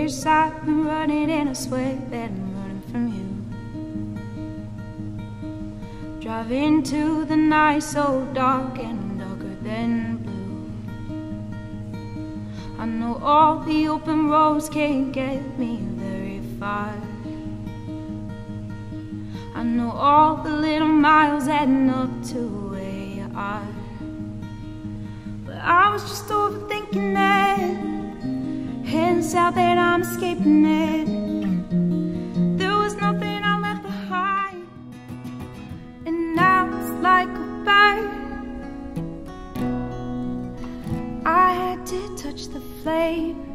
wish I'd been running in a sweat and running from you. Driving to the night so dark and darker than blue. I know all the open roads can't get me very far. I know all the little miles adding up to where you are. But I was just overthinking that, heading south and I'm escaping it. There was nothing I left behind, and now it's like a bird. I had to touch the flame